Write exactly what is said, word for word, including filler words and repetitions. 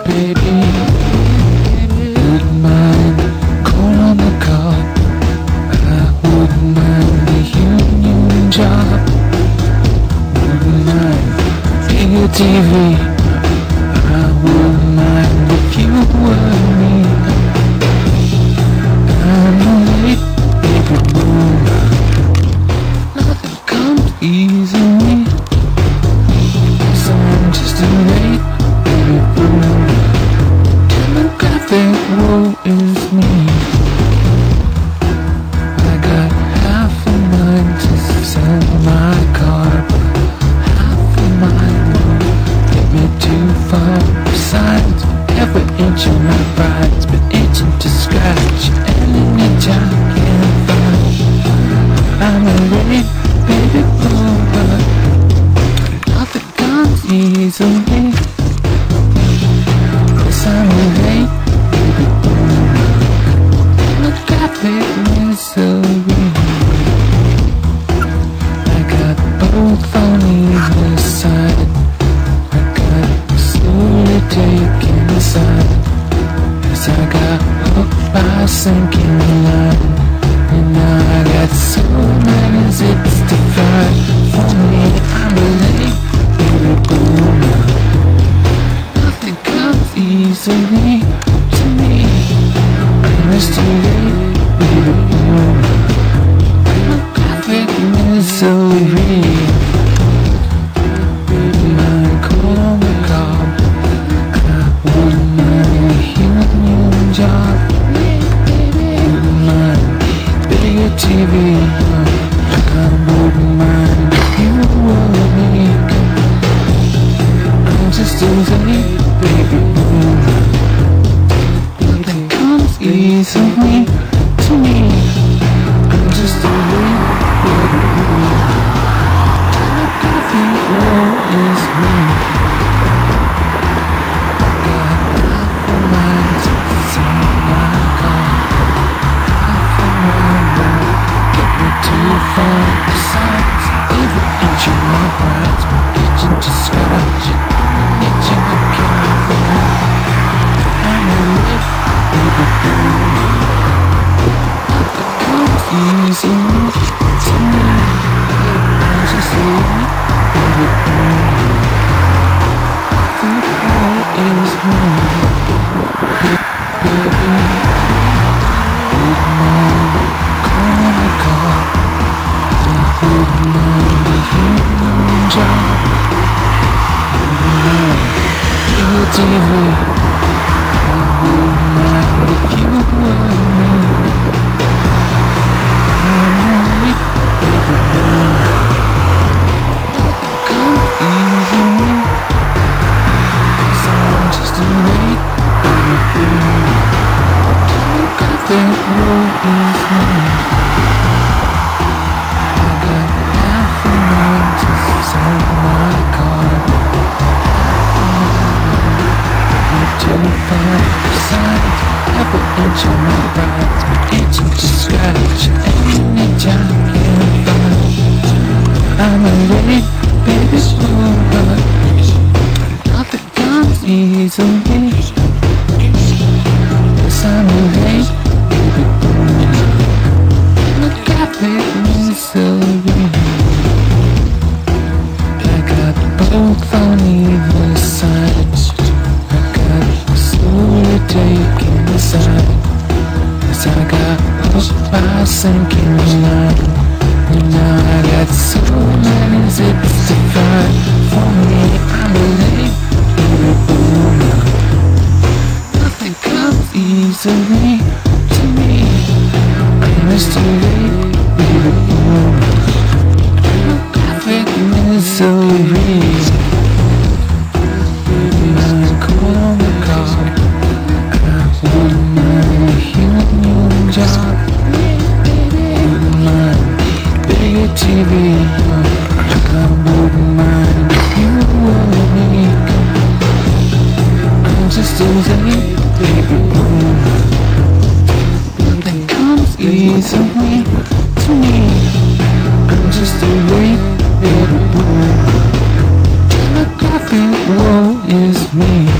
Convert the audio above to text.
baby. Wouldn't mind corn on the cob. I wouldn't mind the union job. Wouldn't mind bigger T V. I wouldn't mind if you were me. I'm a late baby boomer. Nothing comes easily. So I'm just a late baby boomer. Demographic woe is me. I got half a mind to sell my car, but half a mind won't get me too far. Besides, every inch of my pride's been itching to scratch any niche I can find. I'm a late baby boomer. Nothing comes easily. Yes, I'm a late baby boomer. Demographic misery. I got both on either side. I got slowly taking the side. Yes, I got hooked by a sinking line. And now I got so many zips to fly. For me, I'm a late baby boomer. Nothing comes easily to me. I'm just a late baby boomer. Demographic misery. My cold on the cob. I wouldn't mind a union job. Wouldn't mind bigger T V. I wouldn't mind if you were me. I'm just a late baby boomer. Nothing comes easily to me. I'm just a late baby boomer. Demographic woe is me. Got half a mind to sell my car. Half a mind won't get me too far. Besides, every inch of my pride's been itching to scratch it. Itching to care for me. I'm a late baby boomer. Nothing comes easily to me. I'm just a late baby boomer. The world is me. Baby, wouldn't mind corn on the cob. I wouldn't mind the union job. Wouldn't mind bigger T V. I wouldn't mind if you were me. I'm a late baby boomer. Nothing comes easily. So I'm just a late baby boomer. Demographic woe is me. I got half a mind to sell my car. Not too far. Besides, every inch of my pride's been itching to scratch any niche I can find. I'm a late baby boomer. Nothing comes easily. Yes, I'm a late baby boomer. Demographic misery. I got both on either side. I got slowly taking the side. Yes, I got hooked by a sinking line. And now I got so many zips to fly. For me, I'm a late baby boomer. Nothing comes easily to me. I'm just a late baby boomer. Demographic misery. My cold on the cob. I wouldn't mind a union job. Wouldn't mind bigger T V. I wouldn't mind if you were me. I'm just a late baby boomer. Nothing comes easily to me. I'm just a late baby boomer. Demographic woe is me.